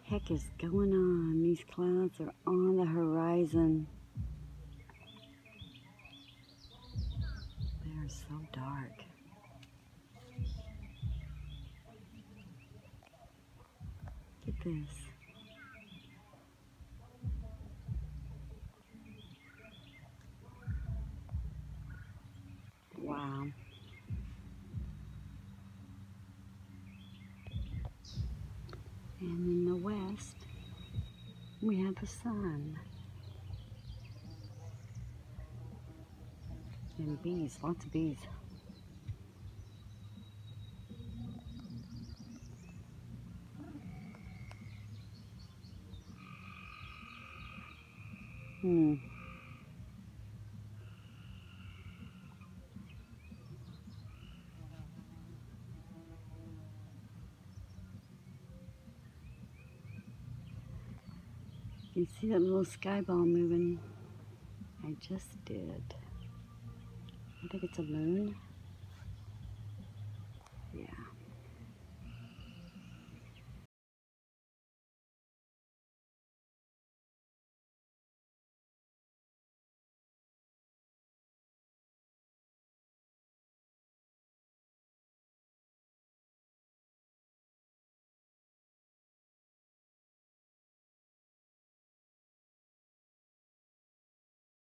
heck is going on? These clouds are on the horizon. They are so dark. Look at this. Wow. And in the west, we have the sun. And bees, lots of bees. Hmm. You see that little sky ball moving? I just did. I think it's a moon.